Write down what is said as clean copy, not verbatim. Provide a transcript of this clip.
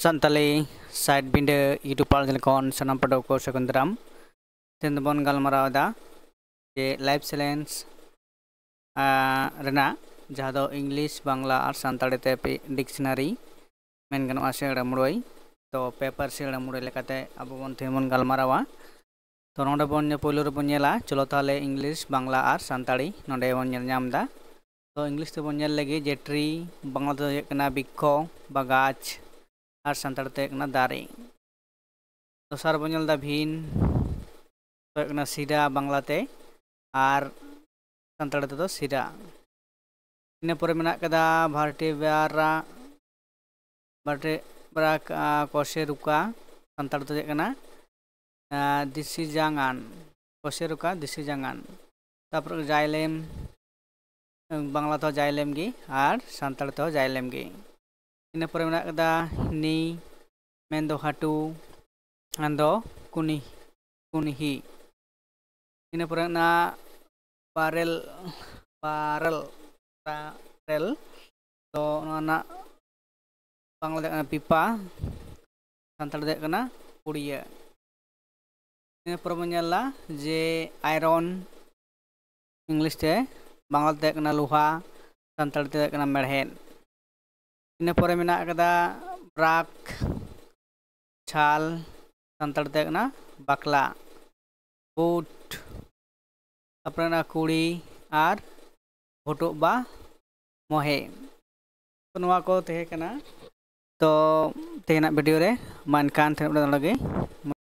संताली साइड बिंडे YouTube channel कौन सनम पड़ो को सकुंदरम तेन बन गलमारावदा जे लाइफ साइंस रेना जहाँ दो इंग्लिश बांग्ला और संताली ते डिक्शनरी मेन गनवा सेड़ा मुड़ोई तो पेपर सेड़ा मुड़ोई लेकाते अब बन तेन बन गलमारावा तो नोडे बन पोलो रे बन नेला चलो ताले इंग्लिश बांग्ला और संताली नोडे बन नेल ᱧᱟᱢᱫᱟ तो इंग्लिश ते बन नेल लगी जे ट्री बांग्ला ते कना बिक्को बागाच और संताल ते कना दारे दोसार बन नेल दा भिन तो कना सिरा बांग्ला ते और संताल ते तो सिरा इने परे मेना कदा वर्टेब्रा कोशेरुका संताल ते कना दिसी jangan कोशेरुका दिसी jangan तापर जाइलेम बांग्ला तो जाइलेम गी और संताल तो जाइलेम गी इने परे मेना कदा नि मेंदो हाटू अंदो कुनी कुनीही इने परे ना पारेल तो ना बांग्ला दे पिपा संताल दे कना पुड़िया इने परे मेनला जे आयरन इंग्लिश ते बांग्ला ते कना लोहा संताल ते कना मेड़हेद इने परे मेना कदा ब्राक छाल संताल ते कना बाकला बूट अपना कुड़ी और भुटुक बा मोहे तो नवा को ते कना तो तेना वीडियो रे मानकान थे लगे